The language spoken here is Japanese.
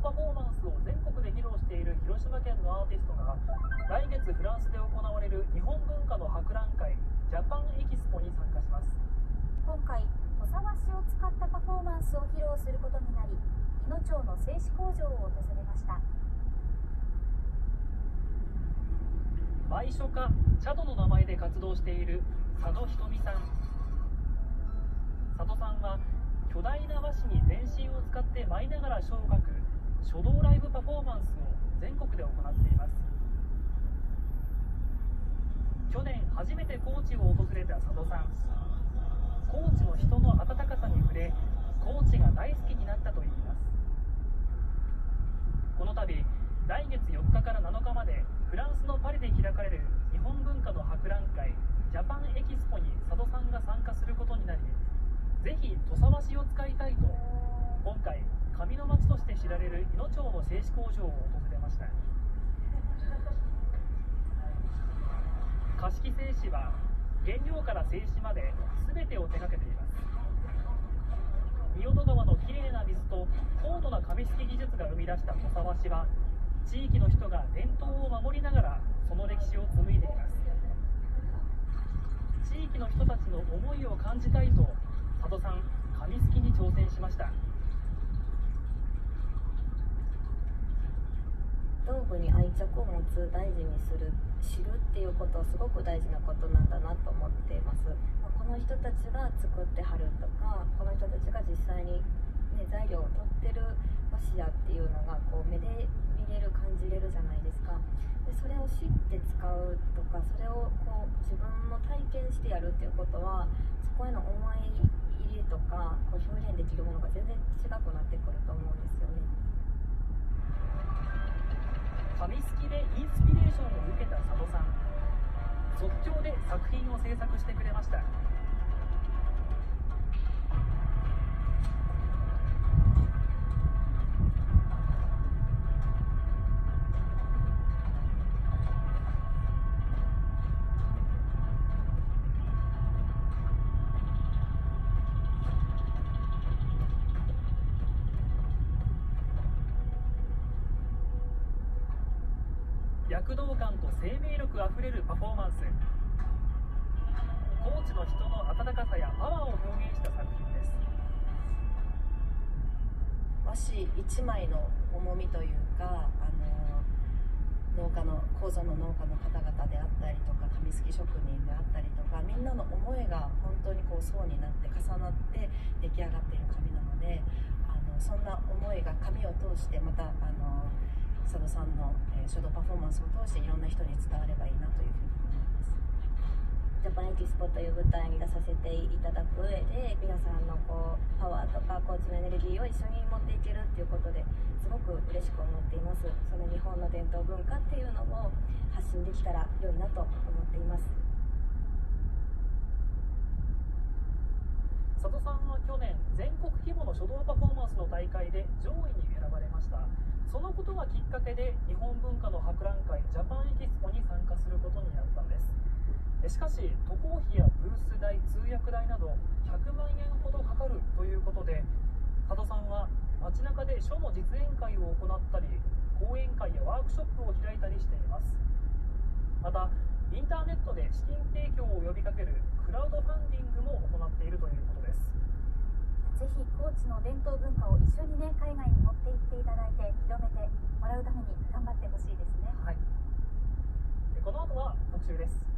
パフォーマンスを全国で披露している広島県のアーティストが来月フランスで行われる日本文化の博覧会ジャパンエキスポに参加します。 今回土佐和紙を使ったパフォーマンスを披露することになり、伊野町の製紙工場を訪れました。 舞書家チャドの名前で活動している佐渡ひとみさん。佐渡さんは巨大な和紙に全身を使って舞いながら書を書く書道ライブパフォーマンスを全国で行っています。去年初めて高知を訪れた佐渡さん。高知の人の温かさに触れ、高知が大好きになったといいます。この度来月4日から7日までフランスのパリで開かれる日本文化の博覧会ジャパンエキスポに佐渡さんが参加することになり、ぜひ土佐和紙を使いたいと今回紙の町として知られる伊野町の製紙工場を訪れました。貸し製紙は原料から製紙まで全てを手掛けています。仁淀川のきれいな水と高度な紙すき技術が生み出した土佐和紙は、地域の人が伝統を守りながらその歴史を紡いでいます。地域の人たちの思いを感じたいと佐渡さん、紙すきに挑戦しました。 道具に愛着を持つ、大事にする、知るっていうことはすごく大事なことなんだなと思っています。この人たちが作ってはるとか、この人たちが実際に、材料を取ってる和紙やっていうのがこう目で見れる、感じれるじゃないですか。でそれを知って使うとか、それをこう自分も体験してやるっていうことは、そこへの思い入れとかこう表現できるものが全然違くなってくると思うんですよね。 紙すきでインスピレーションを受けた佐渡さん、即興で作品を制作してくれました。躍動感と生命力あふれるパフォーマンス。高知の人の温かさやパワーを表現した作品です。 和紙一枚の重みというか、農家の高座の農家の方々であったりとか、紙すき職人であったりとか、みんなの思いが本当にこう層になって重なって出来上がっている紙なので、そんな思いが紙を通して、また佐渡さんの書道パフォーマンスを通していろんな人に伝わればいいなというふうに思います。ジャパンエキスポという舞台に出させていただく上で、皆さんのこうパワーとか高知のエネルギーを一緒に持っていけるっていうことですごく嬉しく思っています。その日本の伝統文化っていうのを発信できたら良いなと思っています。 佐渡さんは去年全国規模の書道パフォーマンスの大会で上位に選ばれました。そのことがきっかけで日本文化の博覧会ジャパンエキスポに参加することになったんです。しかし渡航費やブース代、通訳代など100万円ほどかかるということで、佐渡さんは街中で書の実演会を行ったり、講演会やワークショップを開いたりしています。またインターネットで資金提供を呼びかけるクラウドファンディングも行っているということです。 ぜひ高知の伝統文化を一緒にね、海外に持って行っていただいて広めてもらうために頑張ってほしいですね。 はい、この後は特集です。